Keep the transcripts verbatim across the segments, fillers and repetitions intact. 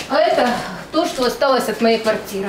А это то, что осталось от моей квартиры.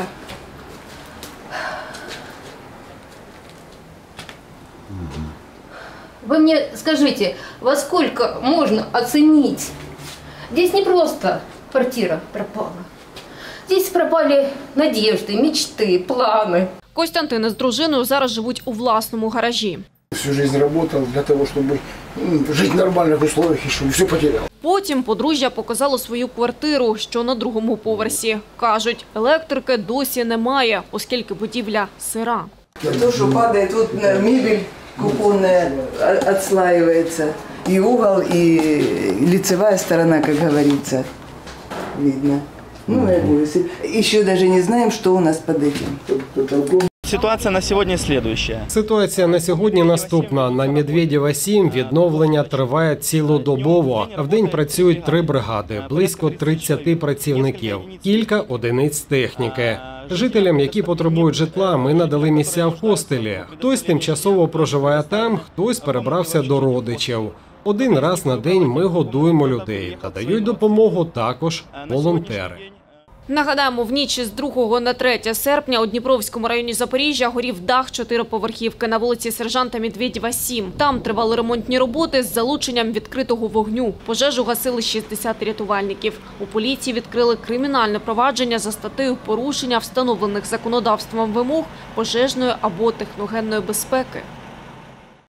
Вы мне скажите, во сколько можно оценить? Здесь не просто квартира пропала. Здесь пропали надежды, мечты, планы. Костянтин із дружиною зараз живуть у власному гаражі. Всю жизнь работал для того, чтобы жить в нормальных условиях и чтобы все потерял. Потім подружжя показало свою квартиру, що на другому поверсі. Кажуть, електрики досі немає, оскільки будівля сира. То, что падает, вот мебель кухонная отслаивается, и угол, и лицевая сторона, как говорится, видно. Ну, еще даже не знаем, что у нас под этим. Ситуація на сьогодні слідуюча. Ситуація на сьогодні наступна. На Медведєва сім відновлення триває цілодобово. Вдень працюють три бригади, близько тридцяти працівників, кілька одиниць техніки. Жителям, які потребують житла, ми надали місця в хостелі. Хтось тимчасово проживає там, хтось перебрався до родичів. Один раз на день ми годуємо людей та дають допомогу також волонтери. Нагадаємо, в ніч з другого на третє серпня у Дніпровському районі Запоріжжя горів дах чотириповерхівки на вулиці Сержанта Медведєва, сім. Там тривали ремонтні роботи з залученням відкритого вогню. Пожежу гасили шістдесят рятувальників. У поліції відкрили кримінальне провадження за статтею порушення встановлених законодавством вимог пожежної або техногенної безпеки.